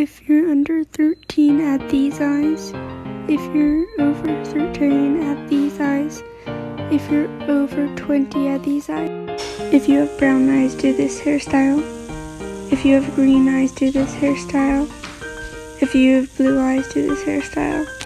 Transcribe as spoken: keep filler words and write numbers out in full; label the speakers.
Speaker 1: If you're under thirteen, add these eyes. If you're over thirteen, add these eyes. If you're over twenty, add these eyes. If you have brown eyes, do this hairstyle. If you have green eyes, do this hairstyle. If you have blue eyes, do this hairstyle.